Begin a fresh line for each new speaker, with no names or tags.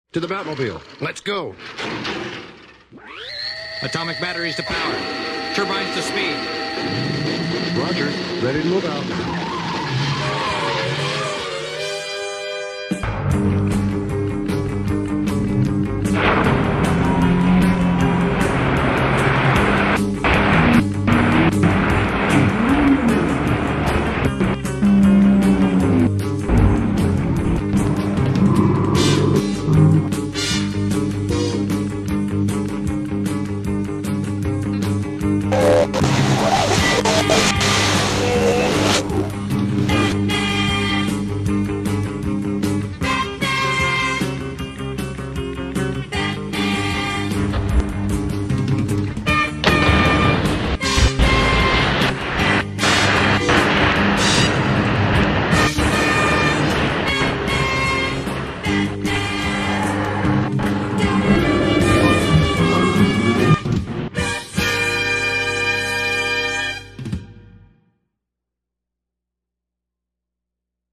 To the Batmobile. Let's go.
Atomic batteries to power. Turbines to speed.
Roger. Ready to move out.